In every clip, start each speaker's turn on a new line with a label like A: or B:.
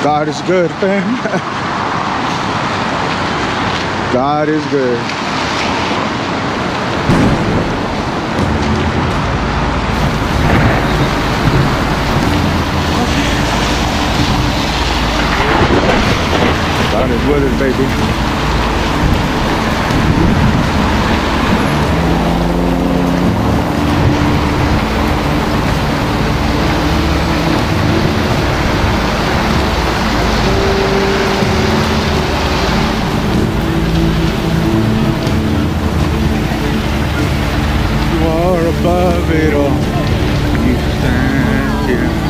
A: God is good, fam. God is good. God is with us, baby. Above it all, you stand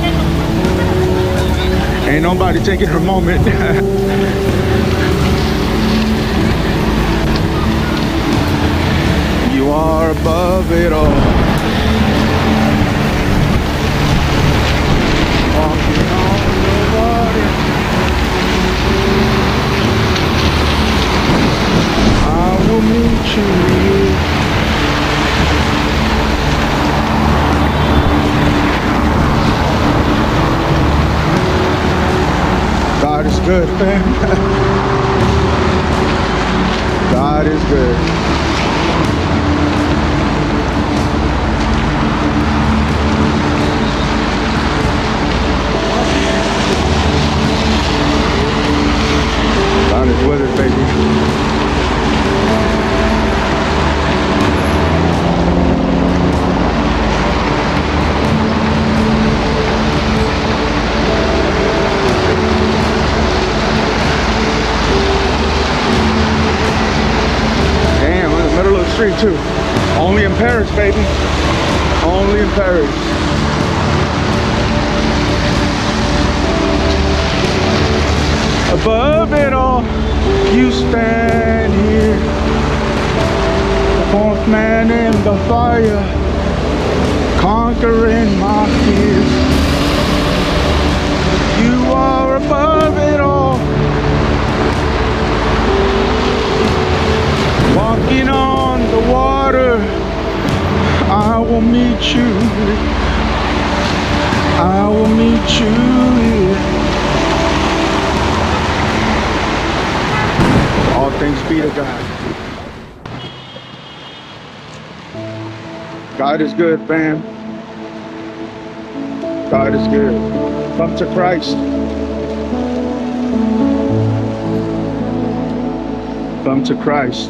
A: here. Ain't nobody taking her moment. You are above it all. Walking on the water. I will meet you here. God is good, fam. God is good. God is with us, baby. Street too. Only in Paris, baby. Only in Paris. Above it all, you stand here. The fourth man in the fire, conquering my fears. You are above it all. Walking on the water, I will meet you. I will meet you here. All things be to God. God is good, fam. God is good. Come to Christ. Come to Christ.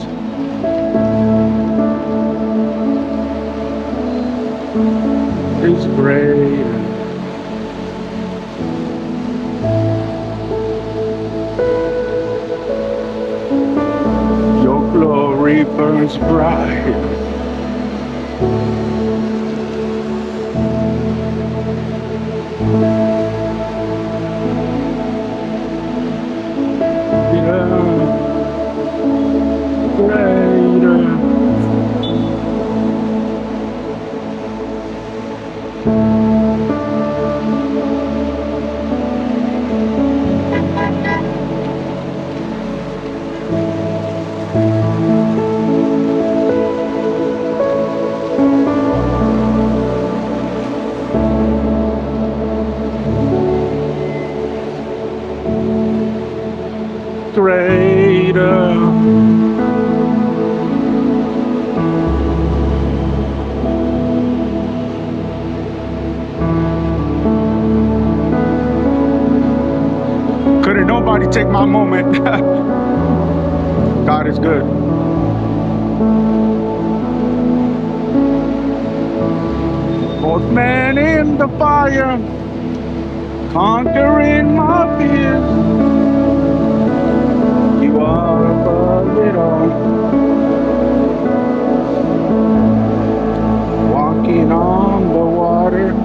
A: Is greater. Your glory burns bright. Greater. Greater. Couldn't nobody take my moment. God is good. Fourth man in the fire, conquering my fears. You are above it all. Walking on the water.